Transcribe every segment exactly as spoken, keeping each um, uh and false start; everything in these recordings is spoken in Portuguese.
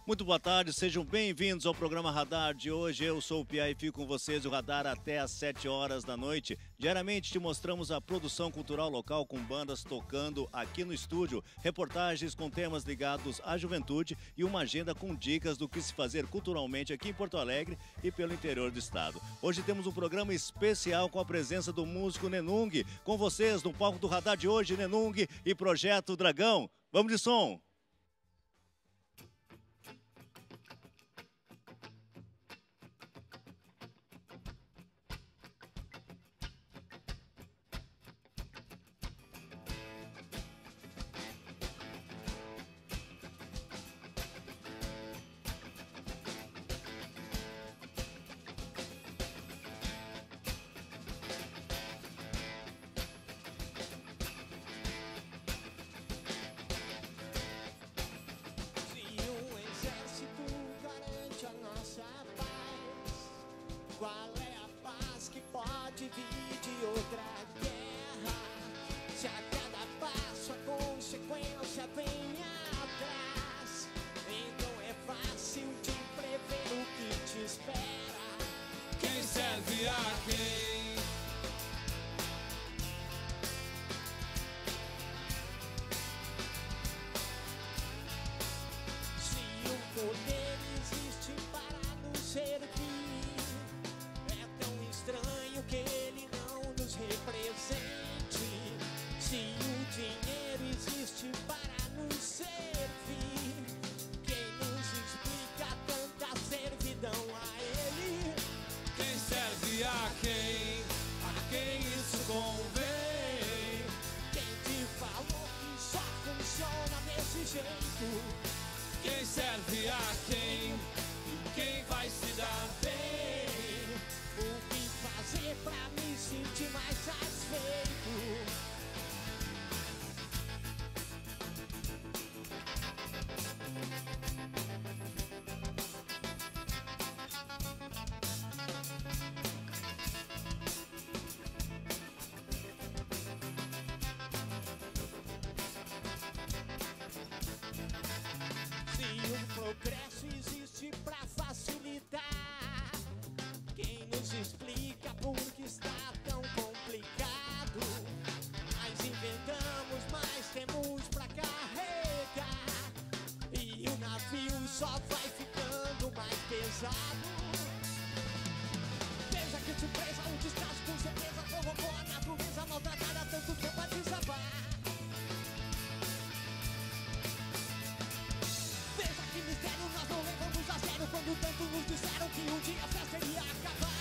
Muito boa tarde, sejam bem-vindos ao programa Radar de hoje. Eu sou o Pia e fico com vocês o Radar até às sete horas da noite. Diariamente te mostramos a produção cultural local com bandas tocando aqui no estúdio, reportagens com temas ligados à juventude e uma agenda com dicas do que se fazer culturalmente aqui em Porto Alegre e pelo interior do estado. Hoje temos um programa especial com a presença do músico Nenung. Com vocês no palco do Radar de hoje, Nenung e Projeto Dragão. Vamos de som! Qual é a paz que pode vir de outra guerra? Se a cada passo a consequência vem atrás, então é fácil de prever o que te espera. Quem serve a quem? Se o poder existe para nos servir, estranho que ele não nos represente. Se o dinheiro existe para nos servir, quem nos explica tanta servidão a ele? Quem serve a quem? A quem isso convém? Quem te falou que só funciona desse jeito? Quem serve a quem? E quem vai se dar bem? O que fazer pra me sentir mais satisfeito? Se o progresso existe pra facilitar, quem nos explica por que está tão complicado? Nós inventamos, mas temos pra carregar, e o navio só vai ficando mais pesado. Veja que surpresa, o descaso com certeza provocou a natureza maltratada tanto tempo a desabar. Veja que mistério nós não levamos a sério quando tanto nos disseram que um dia a festa iria acabar.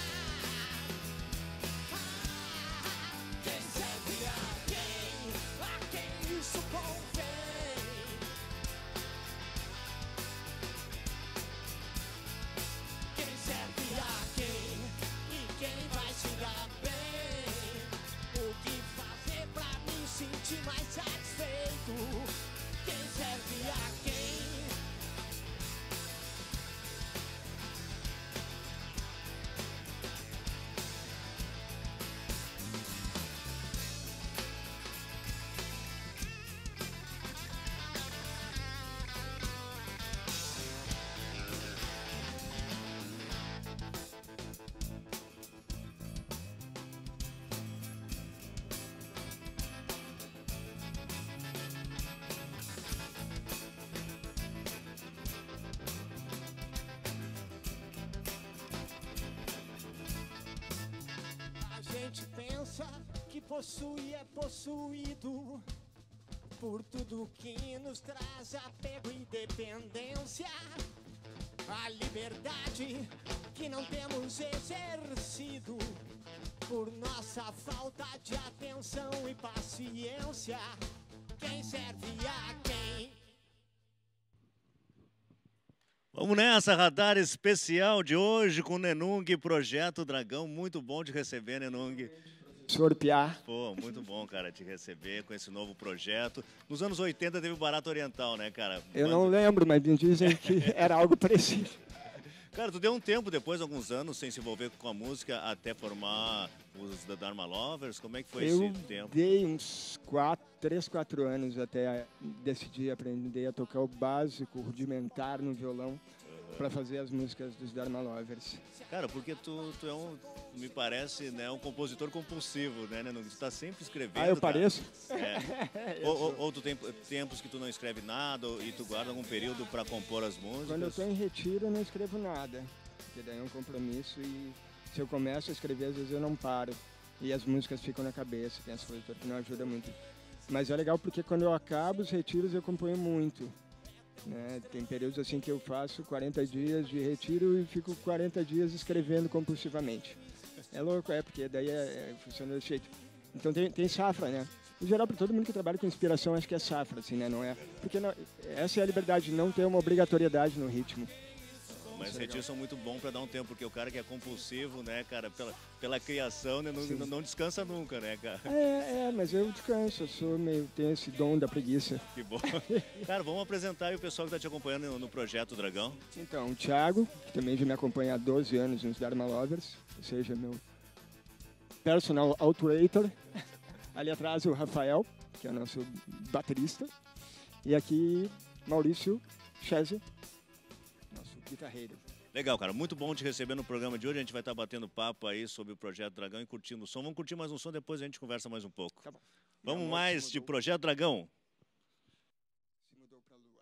Quem serve a quem? A quem isso convém? Quem serve a quem? E quem vai se dar bem? O que fazer pra me sentir mais satisfeito? Quem serve a quem? A gente pensa que possui é possuído por tudo que nos traz apego e dependência. A liberdade que não temos exercido por nossa falta de atenção e paciência. Quem serve a quem? Vamos nessa, Radar especial de hoje com o Nenung e Projeto Dragão. Muito bom te receber, Nenung. Senhor Piá. Pô, muito bom, cara, te receber com esse novo projeto. Nos anos oitenta teve o Barato Oriental, né, cara? Eu não lembro, mas me dizem que era algo parecido. Cara, tu deu um tempo depois, alguns anos, sem se envolver com a música, até formar os da Dharma Lovers. Como é que foi Eu esse tempo? dei uns quatro, três, quatro anos até decidir aprender a tocar o básico, rudimentar no violão, para fazer as músicas dos Dharma Lovers. Cara, porque tu, tu é um, me parece, né, um compositor compulsivo, né? né, Tu tá sempre escrevendo. Ah, eu cara. pareço? É. ou, ou, ou tu tem tempos que tu não escreve nada e tu guarda algum período para compor as músicas? Quando eu estou em retiro, eu não escrevo nada, porque daí é um compromisso e se eu começo a escrever, às vezes eu não paro. E as músicas ficam na cabeça, tem as coisas que não ajudam muito. Mas é legal porque quando eu acabo os retiros, eu componho muito. Né? Tem períodos assim que eu faço quarenta dias de retiro e fico quarenta dias escrevendo compulsivamente. É louco, é, porque daí é, é, funciona desse jeito. Então tem, tem safra, né? Em geral, para todo mundo que trabalha com inspiração, acho que é safra, assim, né? Não é, porque não, essa é a liberdade de não ter uma obrigatoriedade no ritmo. Mas retiros são muito bons para dar um tempo, porque o cara que é compulsivo, né, cara, pela, pela criação, né, não, não, não descansa nunca, né, cara? É, é, mas eu descanso, eu sou meio, tenho esse dom da preguiça. Que bom. Cara, vamos apresentar aí o pessoal que está te acompanhando no, no Projeto Dragão. Então, o Thiago, que também já me acompanha há doze anos nos Dharma Lovers, ou seja, meu personal author. Ali atrás o Rafael, que é o nosso baterista. E aqui, Maurício Chese, nosso guitarreiro. Legal, cara. Muito bom te receber no programa de hoje. A gente vai estar batendo papo aí sobre o Projeto Dragão e curtindo o som. Vamos curtir mais um som, depois a gente conversa mais um pouco. Tá bom. Vamos mais de Projeto Dragão. Se mudou pra lua.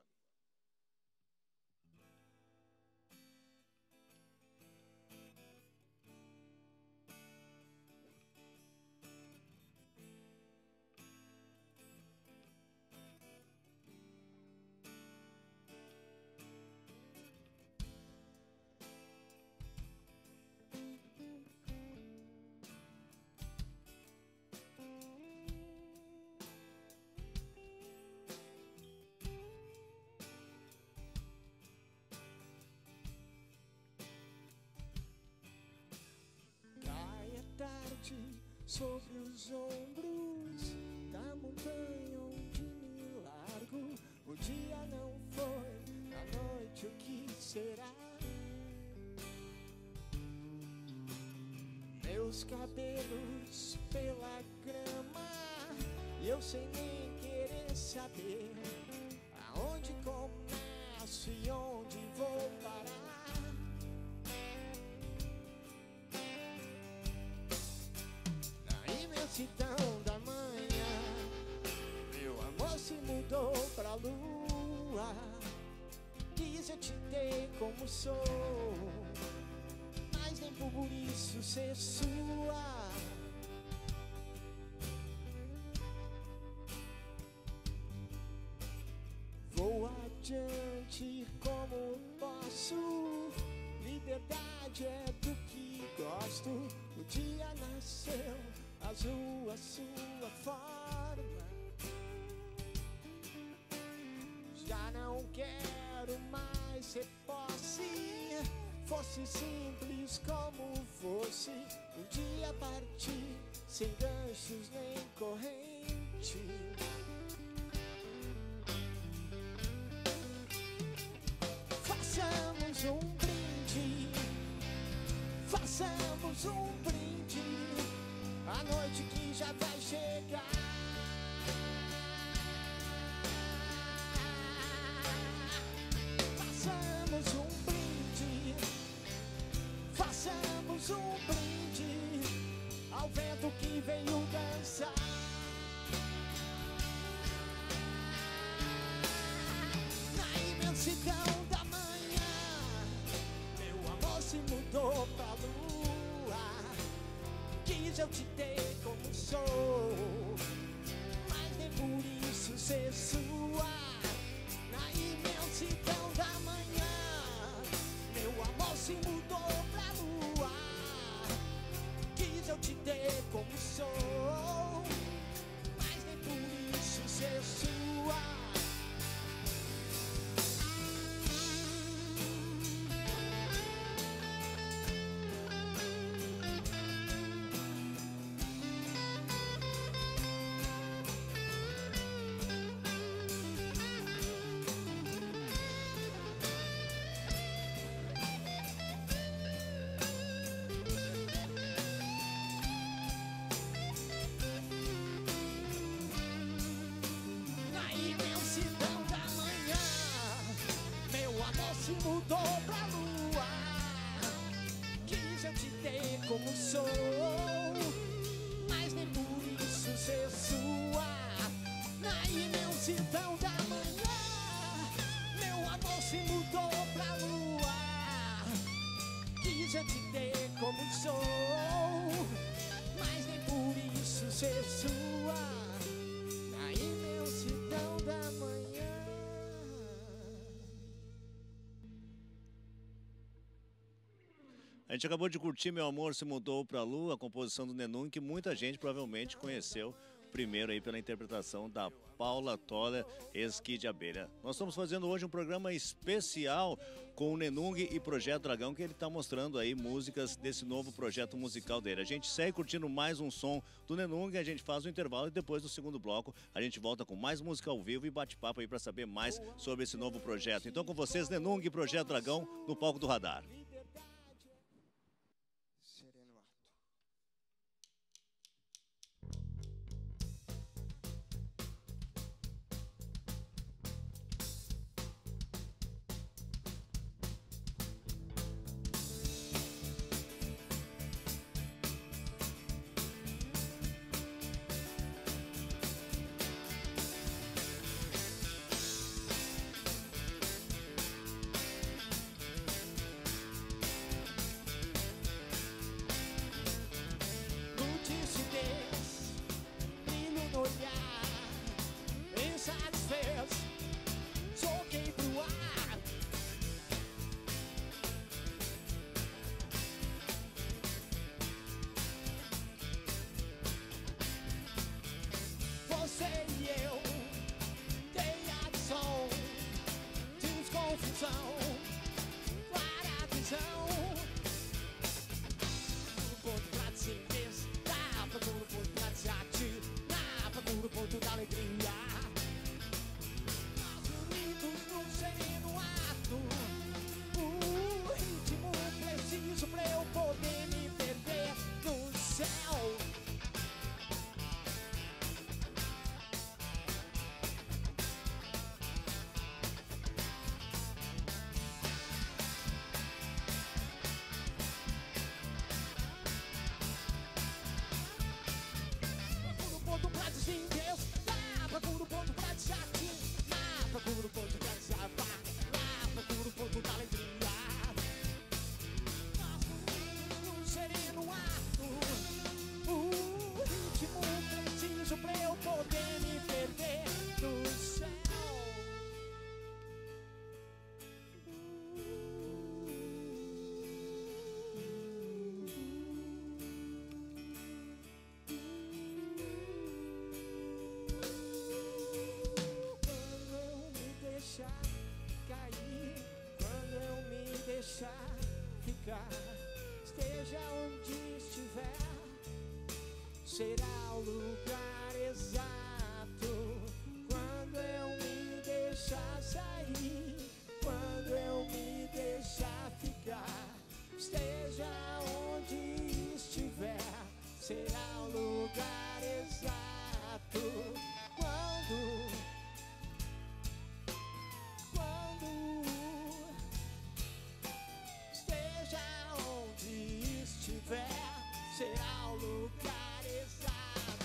Sobre os ombros da montanha onde me largo, o dia não foi, a noite o que será? Meus cabelos pela grama, e eu sem nem querer saber aonde começo e onde vou parar. Imensidão da manhã, meu amor se mudou pra lua. Quis eu te ter como sou, mas nem por isso ser sua. Vou adiante como posso, liberdade é do que gosto. O dia nasceu azul a sua forma. Já não quero mais ser posse. Fosse simples como fosse. Um dia partir sem ganchos nem corrente. Façamos um brinde. Façamos um brinde. A noite que já vai chegar. Façamos um brinde. Façamos um brinde ao vento que veio dançar. Na imensidão da manhã, meu amor se mudou pra lua. Quis eu te ter como sou, mas nem por isso ser sua. Na imensidão da manhã, meu amor se mudou pra lua. Quis eu te ter como sou, mas nem por isso ser sua. sou, mas nem por isso ser sua, na imensidão da manhã. A gente acabou de curtir Meu Amor Se Mudou Pra Lua, a composição do Nenung, que muita gente provavelmente conheceu primeiro aí pela interpretação da Paula Toller, ex-Kid Abelha. Nós estamos fazendo hoje um programa especial com o Nenung e Projeto Dragão, que ele está mostrando aí músicas desse novo projeto musical dele. A gente segue curtindo mais um som do Nenung, a gente faz o intervalo e depois do segundo bloco a gente volta com mais música ao vivo e bate-papo aí para saber mais sobre esse novo projeto. Então com vocês, Nenung e Projeto Dragão no palco do Radar. Você e eu tem a lição, desconfusão, clara visão. Ponto pra desinvestir, dá procura ponto pra desatirar, dá procura ponto da alegria. Nós unidos num sereno ato, o ritmo preciso pra eu poder me perder no céu. Procura o ponto pra desatirar, procura o ponto pra desabar, procura o ponto da alegria. Nós no sereno ato, o ritmo preciso pra eu poder me perder no céu. Cair, quando eu me deixar ficar, esteja onde estiver, será o lugar exato. Quando eu me deixar sair, quando eu me deixar ficar, esteja onde estiver, será o lugar exato. Quando será o lugar exato.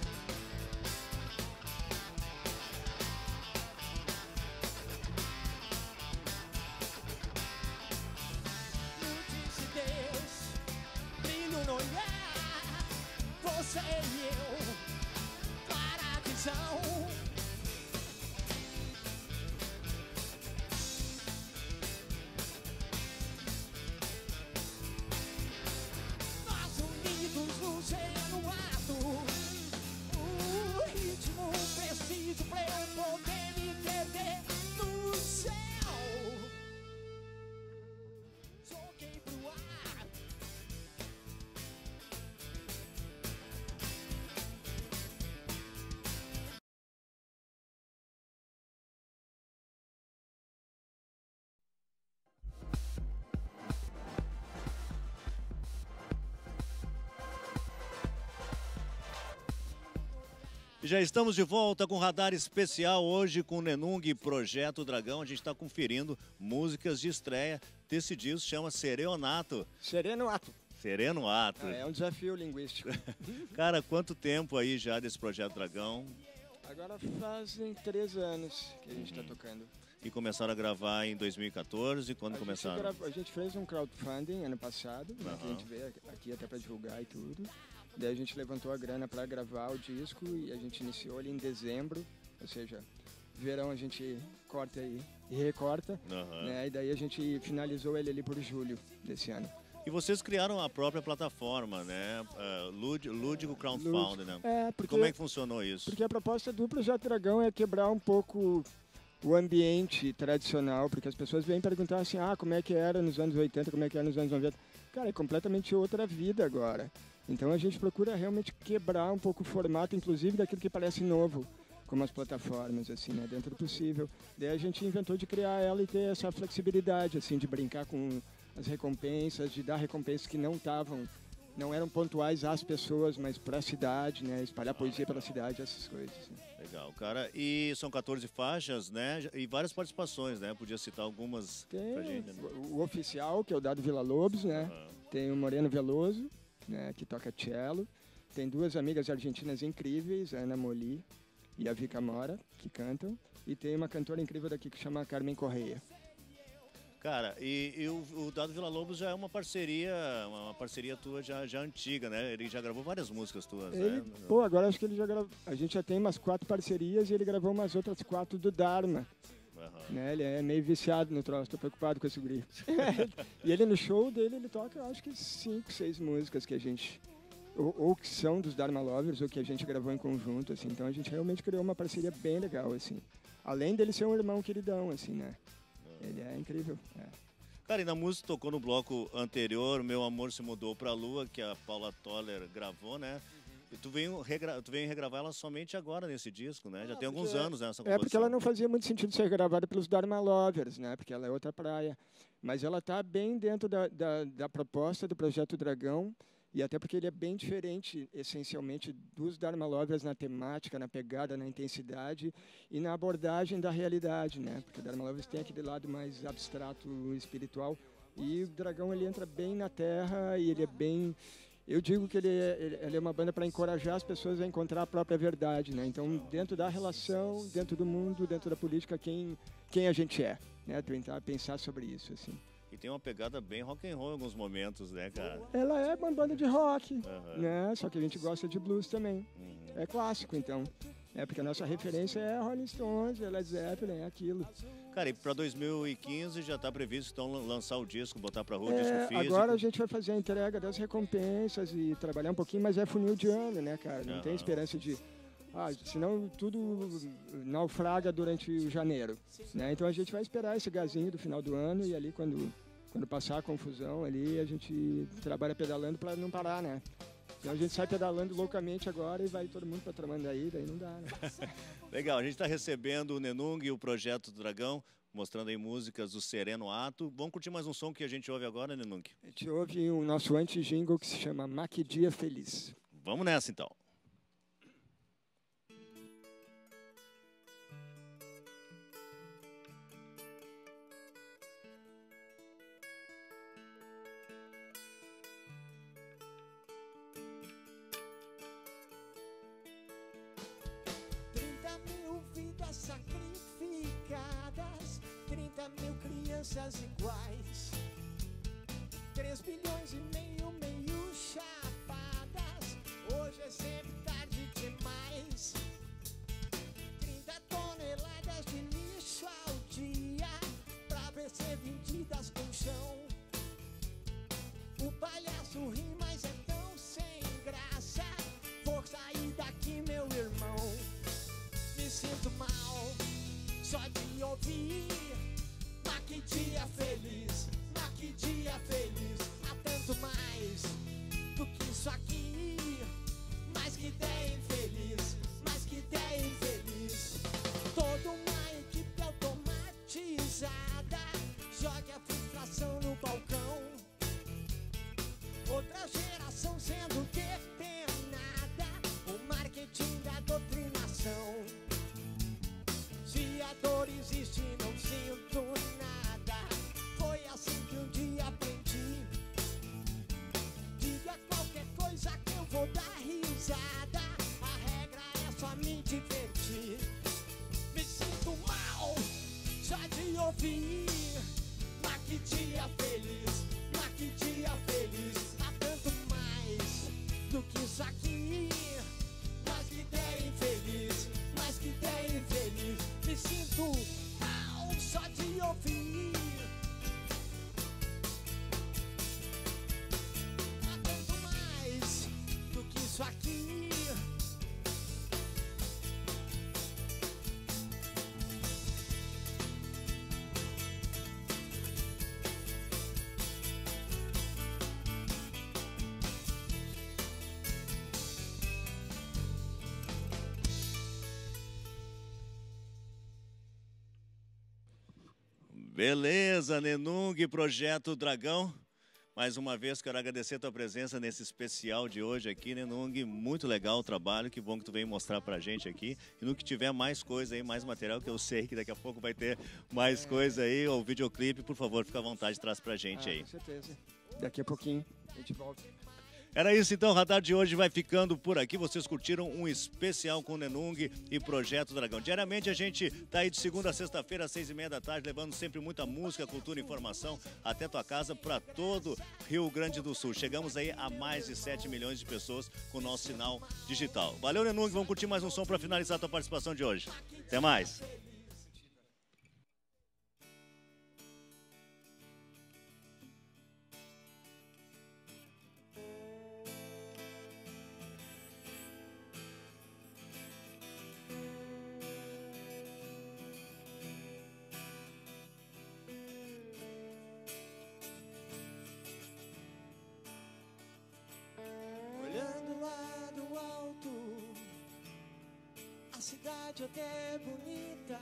Lucidez, brilho no olhar, você e eu, clara visão. No sereno ato, o ritmo preciso pra eu poder me perder no céu. Joguei pro ar, Já estamos de volta com Radar Especial, hoje com o Nenung e Projeto Dragão. A gente está conferindo músicas de estreia desse disco, chama Serenato. Sereno ato. Sereno Ato. Ah, é um desafio linguístico. Cara, quanto tempo aí já desse Projeto Dragão? Agora fazem três anos que a gente está tocando. E começaram a gravar em dois mil e quatorze, quando A gente, começaram? grava- a gente fez um crowdfunding ano passado, né, que a Aham. gente veio aqui até para divulgar e tudo. Daí a gente levantou a grana para gravar o disco e a gente iniciou ali em dezembro, ou seja, verão a gente corta aí e recorta, Aham. né? E daí a gente finalizou ele ali por julho desse ano. E vocês criaram a própria plataforma, né? Uh, Lud- Lúdico Crowdfunding, né? É, porque, Como é que funcionou isso? porque a proposta do Projeto Dragão é quebrar um pouco o ambiente tradicional, porque as pessoas vêm perguntar assim, ah, como é que era nos anos oitenta, como é que era nos anos noventa. Cara, é completamente outra vida agora. Então a gente procura realmente quebrar um pouco o formato, inclusive daquilo que parece novo, como as plataformas, assim, né, dentro do possível. Daí a gente inventou de criar ela e ter essa flexibilidade, assim, de brincar com as recompensas, de dar recompensas que não estavam, não eram pontuais às pessoas, mas para a cidade, né, espalhar poesia pela cidade, essas coisas. Assim. Legal, cara. E são quatorze faixas, né? E várias participações, né? Podia citar algumas Tem pra gente, né? o, o oficial, que é o Dado Villa Lobos, né? Aham. Tem o Moreno Veloso, né, que toca cello. Tem duas amigas argentinas incríveis, a Ana Moli e a Vika Mora, que cantam. E tem uma cantora incrível daqui que chama Carmen Correia. Cara, e, e o, o Dado Villa Lobos já é uma parceria, uma parceria tua já, já antiga, né? Ele já gravou várias músicas tuas, Ele, né? pô, agora acho que ele já gravou. A gente já tem umas quatro parcerias e ele gravou umas outras quatro do Dharma. Aham. Né? Ele é meio viciado no troço, tô preocupado com esse guri. E ele no show dele, ele toca, eu acho que cinco, seis músicas que a gente... Ou, ou que são dos Dharma Lovers, ou que a gente gravou em conjunto, assim. Então a gente realmente criou uma parceria bem legal, assim. Além dele ser um irmão queridão, assim, né? Ele é incrível, é. Cara, e na música tocou no bloco anterior, Meu Amor Se Mudou Pra Lua, que a Paula Toller gravou, né? E tu veio, regra... tu veio regravar ela somente agora nesse disco, né? Já tem alguns porque- anos, né, essa É composição. porque ela não fazia muito sentido ser gravada pelos Dharma Lovers, né? Porque ela é outra praia. Mas ela tá bem dentro da, da, da proposta do Projeto Dragão. E até porque ele é bem diferente, essencialmente, dos Dharma Lovers na temática, na pegada, na intensidade e na abordagem da realidade, né? Porque o Dharma Lovers tem aquele lado mais abstrato, espiritual. E o Dragão, ele entra bem na terra e ele é bem... Eu digo que ele é, ele- ele é uma banda para encorajar as pessoas a encontrar a própria verdade, né? Então, dentro da relação, dentro do mundo, dentro da política, quem, quem a gente é, né? Tentar pensar sobre isso, assim. E tem uma pegada bem rock and roll em alguns momentos, né, cara? Ela é uma banda de rock, Aham. né? Só que a gente gosta de blues também. Uhum. É clássico, então. É porque a nossa referência é Rolling Stones, é Led Zeppelin, é aquilo. Cara, e pra dois mil e quinze já tá previsto, então, lan- lançar o disco, botar pra rua o disco É, físico. agora a gente vai fazer a entrega das recompensas e trabalhar um pouquinho, mas é funil de ano, né, cara? Não tem Aham. esperança de... Ah, senão tudo naufraga durante o janeiro, né? Então a gente vai esperar esse gazinho do final do ano e ali quando, quando passar a confusão ali, a gente trabalha pedalando para não parar, né? Então a gente sai pedalando loucamente agora e vai todo mundo para Tramandaí, daí não dá, né? Legal, a gente está recebendo o Nenung e o Projeto Dragão, mostrando aí músicas do Sereno Ato. Vamos curtir mais um som que a gente ouve agora, Nenung? A gente ouve o nosso anti-jingle que se chama Maquidia Feliz. Vamos nessa, então. Trinta mil vidas sacrificadas, trinta mil crianças iguais, três bilhões e meio, meio chapadas. Hoje é sempre tarde demais. Trinta toneladas de lixo ao dia pra ver ser vendidas com chão. O palhaço ri, mas é tão sem graça. Vou sair daqui, meu irmão. Me sinto mal só de ouvir. Mas que dia feliz, mas que dia feliz. Há tanto mais do que isso aqui. Mas que ideia infeliz, mas que ideia infeliz. Toda uma equipe automatizada joga a frustração no balcão. Outra geração sendo depenada, o marketing da doutrinação. Se a dor existe, não sinto nada. Foi assim que um dia aprendi. Diga qualquer coisa que ouvir. Mas que dia feliz, mas que dia feliz. Há tanto mais do que isso aqui. Mas que ideia infeliz, mas que ideia infeliz. Me sinto mal só de ouvir. Há tanto mais do que isso aqui. Beleza, Nenung, Projeto Dragão. Mais uma vez, quero agradecer a tua presença nesse especial de hoje aqui, Nenung. Muito legal o trabalho, que bom que tu veio mostrar pra gente aqui. E no que tiver mais coisa aí, mais material, que eu sei que daqui a pouco vai ter mais é. coisa aí, ou videoclipe, por favor, fica à vontade, traz pra gente ah, aí. Com certeza. Daqui a pouquinho a gente volta. Era isso então, o Radar de hoje vai ficando por aqui. Vocês curtiram um especial com Nenung e Projeto Dragão. Diariamente a gente tá aí de segunda a sexta-feira, às seis e meia da tarde, levando sempre muita música, cultura e informação até tua casa para todo Rio Grande do Sul. Chegamos aí a mais de sete milhões de pessoas com o nosso sinal digital. Valeu, Nenung, vamos curtir mais um som para finalizar a tua participação de hoje. Até mais. A cidade até é bonita,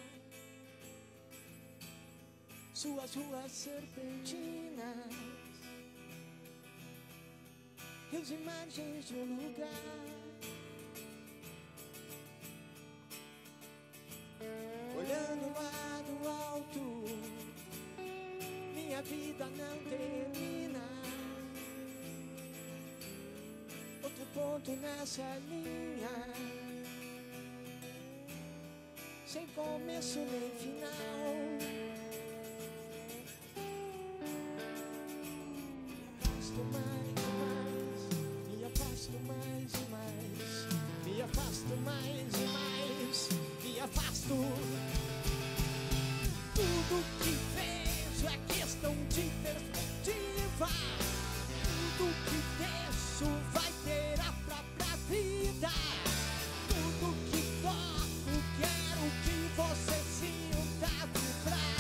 suas ruas serpentinas, rios e margens de um lugar. Olhando lá do alto, minha vida não termina. Outro ponto nessa linha, sem começo nem final. Me afasto mais e mais, me afasto mais e mais, me afasto mais e mais, me afasto. Tudo que vejo é questão de perspectiva. Tudo que deixo vai ter a própria vida. Tudo que toco quero que você sinta vibrar.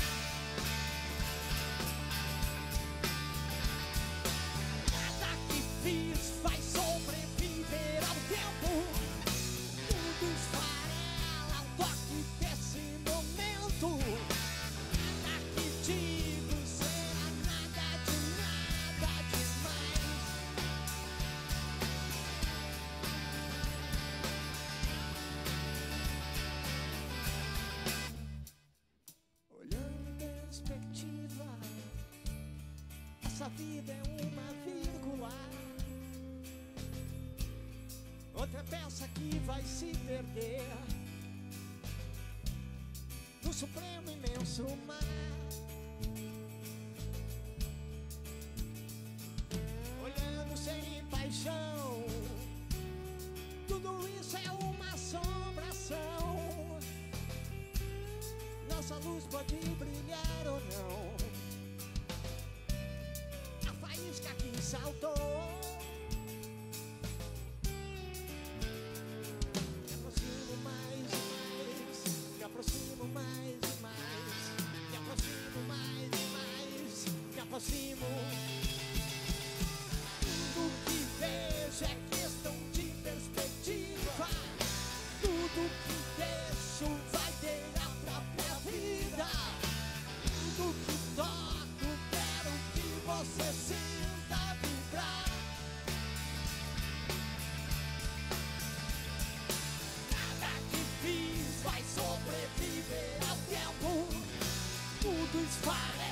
Nada que fiz vai sobreviver ao tempo. Tudo esfarela ao toque desse momento. Nada que digo será nada de nada demais. Olhando em perspectiva, essa vida é uma vírgula, outra peça que vai se perder no supremo imenso mar. Olhando sem paixão, tudo isso é uma assombração. Nossa luz pode brilhar ou não, a faísca que saltou. Me aproximo mais e mais, me aproximo mais e mais, me aproximo mais e mais, me aproximo. Tudo que vejo é questão de perspectiva. Tudo que deixo vai ter a própria vida. Tudo que toco quero que você sinta vibrar. Nada que fiz vai sobreviver ao tempo. Tudo esfarela